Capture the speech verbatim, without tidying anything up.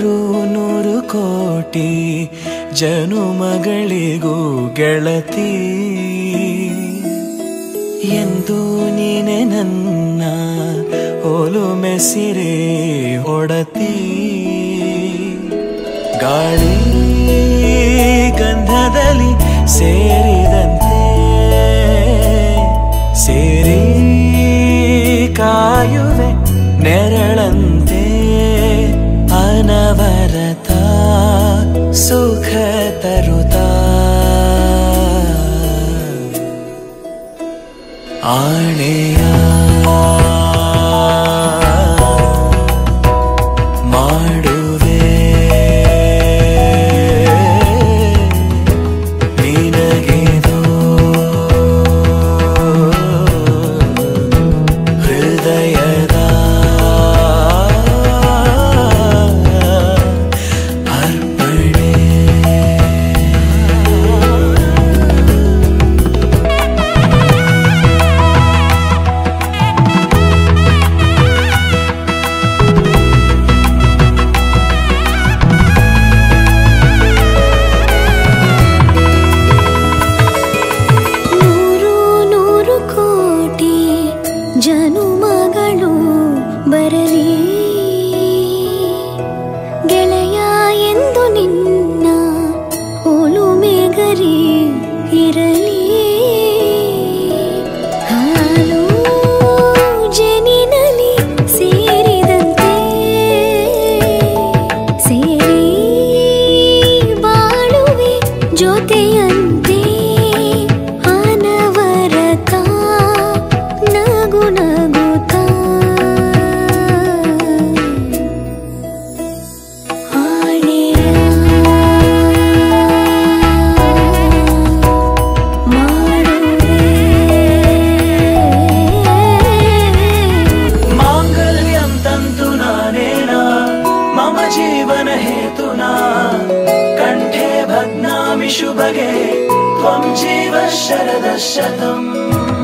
ನೂರು ನೂರು ಕೋಟಿ ಜನುಮಗಳಿಗೂ ಗೆಳತಿ ಎಂದು ನೀನೆ ನನ್ನ ಒಲುಮೆ ಸಿರೆ ಒಡತಿ ಗಾಳಿ ಗಂಧದಲ್ಲಿ ಸೇರಿದಂತೆ ಸೇರಿ ಕಾಯುವೆ ನೆರಳಂತೆ ಅನವರತ ಸುಖ ತರುತ್ತಾ ಆಣೆಯ ಮಾಡುವೆ ನಿನಗೆದೋ ಹೃದಯದ ಅರ್ಪಣೆ ಜನುಮಗಳು ಬರಲಿ ಗೆಳೆಯ ಎಂದು ನಿನ್ನ ಒಲುಮೆ ಗರಿ ಇರಲಿ ಹಾಲು ಜನಿನಲಿ ಸೇರಿದಂತೆ ಸೇರಿ ಬಾಳುವೆ ಜೊತೆಯಂತೆ ಅನವರತ ನಗು ನಗುತ್ತಾ ಆಣೆಯ ಮಾಡುವೆ ಮಾಂಗಲ್ಯಂ ತಂತು ನಾನೇನಾ ಮಮ ಜೀವನ ಹೇತುನಾ ಕಂಠೆ ಭಗ್ನಾಮಿ ಶುಭಗೆ ತ್ವಂ ಜೀವ ಶರದಃ ಶತಂ